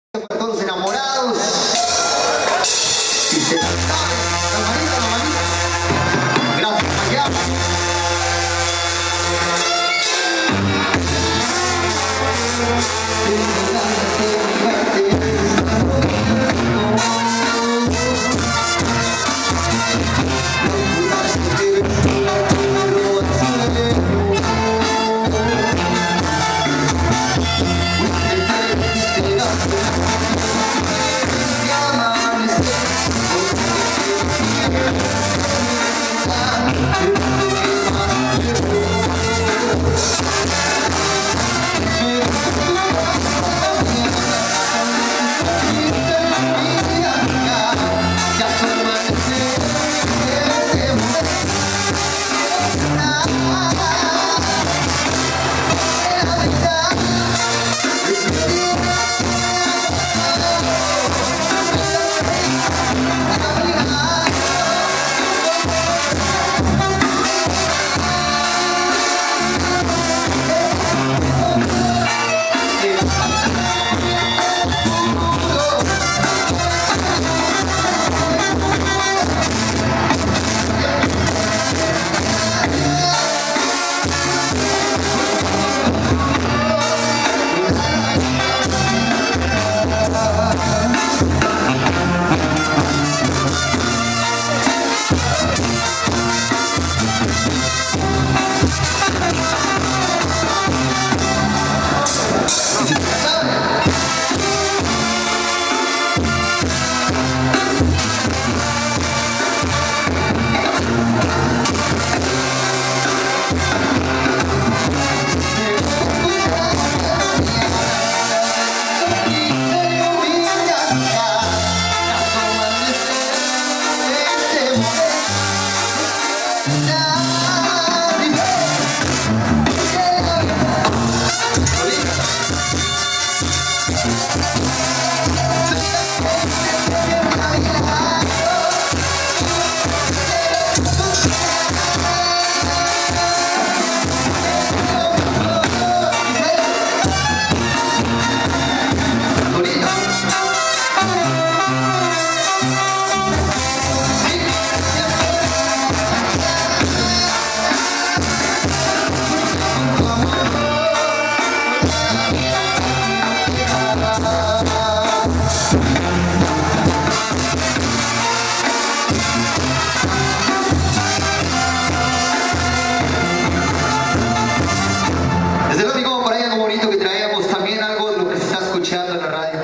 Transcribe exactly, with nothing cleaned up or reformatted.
Para todos los enamorados. Y se la sabe. La manita, la manita. Gracias, Mayama. Desde luego, por ahí algo bonito que traíamos, también algo de lo que se está escuchando en la radio.